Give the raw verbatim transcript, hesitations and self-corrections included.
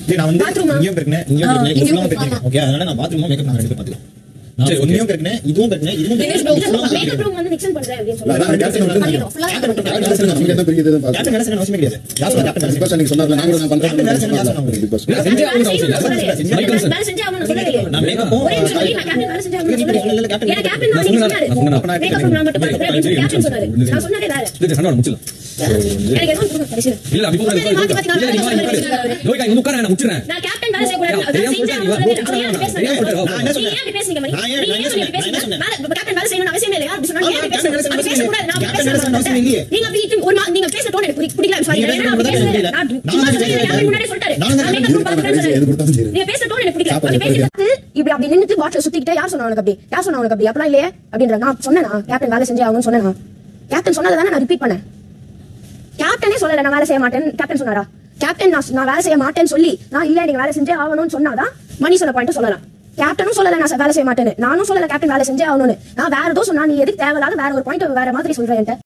நான் வந்து இங்கேயும் இருக்கேன் இங்கேயும் இருக்கேன் ஓகே அதனால நான் பாத்ரூம் மேக்கப் நான் ரெண்டு பாத்துக்கலாம் சரி ஒண்ணியும் இருக்கேன் இதுவும் இருக்கேன் இதுவும் மேக்கப் ரூம் வந்து நிக்சன் பண்றேன் அப்படினு சொல்றாங்க நான் கேப்டன் வந்து நமக்கு என்ன பெரிய இது கேப்டன் வேற அவசியம் கிடையாது யார் சொல்ற கேப்டன் பிகாஸ் நீங்க சொன்னாங்க நான் கூட நான் பண்றேன் கேப்டன் வேற சொன்னாங்க பிகாஸ் செஞ்சே ஆகணும் அவசியம் மைக்கேல் சார் செஞ்சே ஆகணும் சொல்லவே நான் மேக்கப் ஒரே சொல்லி நான் கேப்டன் வேற செஞ்சே ஆகணும் சொல்லவே இல்ல கேப்டன் ஏனா கேப்டன் நான் சொன்னாரு மேக்கப் ரூம் நான் மட்டும் பண்றேன் அப்படினு கேப்டன் சொன்னாரு நான் சொன்னதே வேற இது சண்டை முடிச்சல எனக்கு எதுவும் புரியல கடைசில இல்ல அப்படி போறது இல்ல லோய்கா இங்க உட்கார நான் முடிச்சறேன் நான் கேப்டன் வேற செய்ய கூடாது அதான் செஞ்சே ஆகணும் நான் என்ன சொல்றேன் நீங்க பேசுங்க மணி நீங்க பேசுங்க கேப்டன் வேற செய்யணும் அவசியம் இல்ல அப்படி சொன்னா நீங்க பேச கூடாது நான் பேச அவசியம் இல்ல நீங்க அப்படி ஒரு நீங்க பேச தோணு எனக்கு பிடிக்கல சாரி நான் பேசல நான் கேப்டன் முன்னாடி சொல்லிட்டாரு நான் மேக்கப் ரூம் பாக்குறேன் நீங்க பேச தோணு எனக்கு பிடிக்கல அப்படி பேசிட்டு இப்படி அப்படி நின்னுட்டு வாட்ல சுத்திக்கிட்டே யார் சொன்னா உனக்கு அப்படி யார் சொன்னா உனக்கு அப்படி அப்பலாம் இல்லையே அப்படின்ற நான் சொன்னேனா கேப்டன் வேலை செஞ்சே ஆகணும்னு சொன்னேனா கேப்டன் சொன்னதை தானே நான் ரிப்பீட் பண்ணேன் கேப்டனே சொல்லல நான் வேலை செய்ய மாட்டேன் கேப்டன் சொன்னாரா கேப்டன் நான் நான் வேலை செய்ய மாட்டேன்னு சொல்லி நான் இல்ல நீங்க வேலை செஞ்சே ஆகணும்னு சொன்னாதான் மணி சொன்ன பாயிண்ட் சொல்லலாம் கேப்டனும் சொல்லல நான் வேலை செய்ய மாட்டேன்னு நானும் சொல்லல கேப்டன் வேலை செஞ்சே ஆகணும்னு நான் வேற ஏதோ சொன்னா நீ எதுக்கு தேவையில்லாத வேற ஒரு பாயிண்ட் வேற மாதிரி சொல்றேன்